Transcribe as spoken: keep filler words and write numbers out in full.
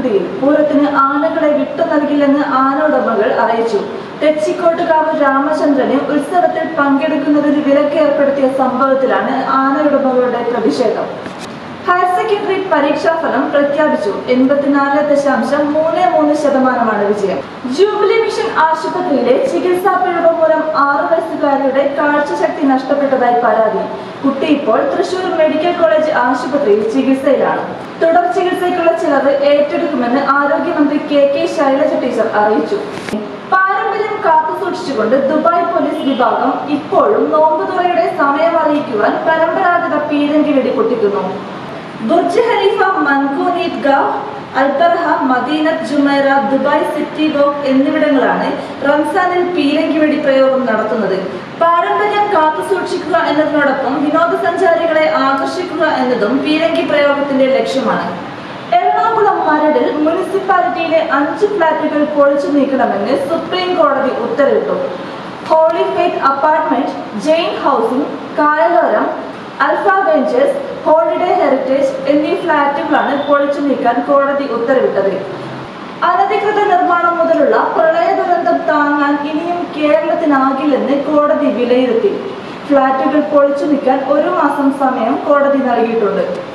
സ്ഥിതിയിൽ പൂരത്തിന് ആനകളെ വിട്ടു നൽകില്ലെന്ന് ആന ഉടമകൾ അറിയിച്ചു. തെച്ചിക്കോട്ടുകാവ് രാമചന്ദ്രന് ഉത്സവത്തിൽ പങ്കെടുക്കുന്നതിന് വിലക്ക് ഏർപ്പെടുത്തിയ സംഭവത്തിലാണ് ആനയുടമകളുടെ പ്രതിഷേധം. ഹയർ സെക്കൻഡറി പരീക്ഷാഫലം പ്രഖ്യാപിച്ചു. എൺപത്തിനാല് ദശാംശം മൂന്ന് മൂന്ന് ശതമാനമാണ് വിജയം. ജൂബിലി മിഷൻ ആശുപത്രിയിലെ ചികിത്സാ പിഴവ് മൂലം ആറു വയസ്സുകാരിയുടെ കാഴ്ചശക്തി നഷ്ടപ്പെട്ടതായി പരാതി. കുട്ടി ഇപ്പോൾ തൃശൂർ മെഡിക്കൽ കോളേജ് ആശുപത്രിയിൽ ചികിത്സയിലാണ്. തുടർ ചികിത്സയ്ക്കുള്ള ചിലവ് ഏറ്റെടുക്കുമെന്ന് ആരോഗ്യമന്ത്രി കെ കെ ശൈലജ ടീച്ചർ അറിയിച്ചു. പാരമ്പര്യം കാത്തുസൂക്ഷിച്ചുകൊണ്ട് ദുബായ് പോലീസ് വിഭാഗം ഇപ്പോഴും നോമ്പുതുറയുടെ സമയം അറിയിക്കുവാൻ പരമ്പരാഗത പീരങ്കി വെടി പൊട്ടിക്കുന്നു. ബുർജ് ഖലീഫ, മൻകൂൻ ഈദ്ഗാഹ്, അൽബർഹ, Madinat Jumeirah, Dubai city walk എന്നിവിടങ്ങളാണ് റംസാനിൽ പീരങ്കി വെടി പ്രയോഗം നടത്തുന്നത്. പാരമ്പര്യം കാത്തുസൂക്ഷിക്കുക എന്നതിനോടൊപ്പം വിനോദസഞ്ചാരികളെ ആകർഷിക്കുക എന്നതും പീരങ്കി പ്രയോഗത്തിന്റെ ലക്ഷ്യമാണ്. എറണാകുളം മരടിൽ മുനിസിപ്പാലിറ്റിയിലെ അഞ്ച് ഫ്ളാറ്റുകൾ പൊളിച്ചു നീക്കണമെന്ന് സുപ്രീം കോടതി ഉത്തരവിട്ടു. Holy faith apartment, Jain housing, Kayaloram, Alfa ventures, holiday heritage എന്നീ ഫ്ളാറ്റുകളാണ് പൊളിച്ചു നീക്കാൻ കോടതി ഉത്തരവിട്ടത്. അനധികൃത നിർമ്മാണം മുതലുള്ള പ്രളയ ദുരന്തം താങ്ങാൻ ഇനിയും കേരളത്തിനാകില്ലെന്ന് കോടതി വിലയിരുത്തി. ഫ്ളാറ്റുകൾ പൊളിച്ചു നീക്കാൻ ഒരു മാസം സമയം കോടതി നൽകിയിട്ടുണ്ട്.